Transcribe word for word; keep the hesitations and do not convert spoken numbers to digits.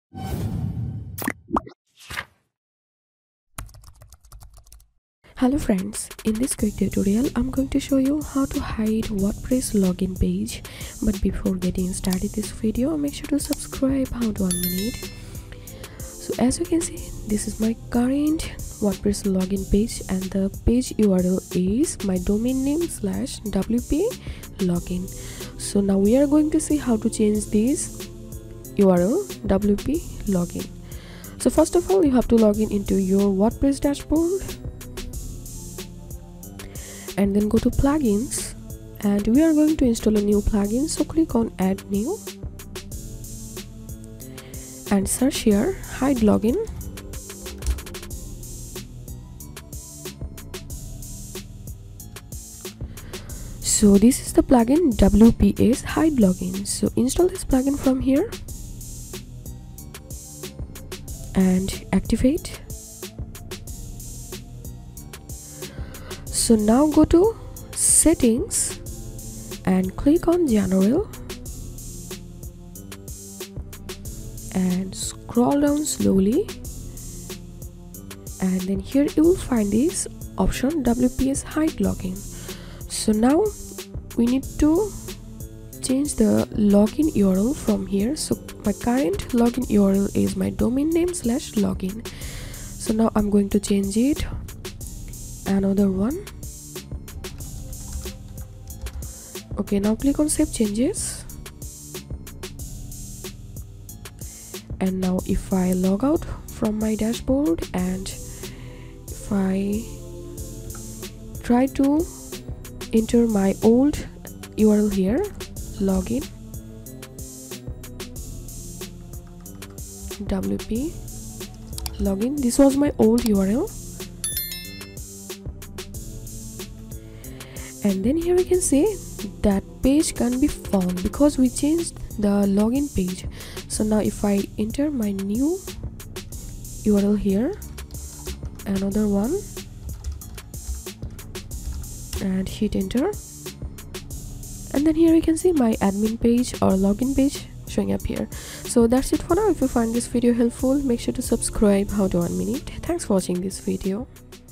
Hello friends, in this quick tutorial I'm going to show you how to hide WordPress login page. But before getting started this video, make sure to subscribe. How do one minute. So as you can see, this is my current WordPress login page and the page U R L is my domain name slash W P login. So now we are going to see how to change this U R L W P login. So first of all, you have to log in into your WordPress dashboard and then go to plugins, and we are going to install a new plugin. So click on add new and search here hide login. So this is the plugin W P S Hide Login. So install this plugin from here and activate. So now go to settings and click on general and scroll down slowly, and then here you will find this option W P S Hide Login. So now we need to change the login U R L from here. So my current login U R L is my domain name slash login. So now I'm going to change it another one. Okay, now click on save changes, and now if I log out from my dashboard and if I try to enter my old U R L here, login W P login, this was my old U R L, and then here we can see that page can't be found because we changed the login page. So now if I enter my new U R L here, another one, and hit enter, and then here you can see my admin page or login page showing up here. So that's it for now. If you find this video helpful, make sure to subscribe. How to one minute. Thanks for watching this video.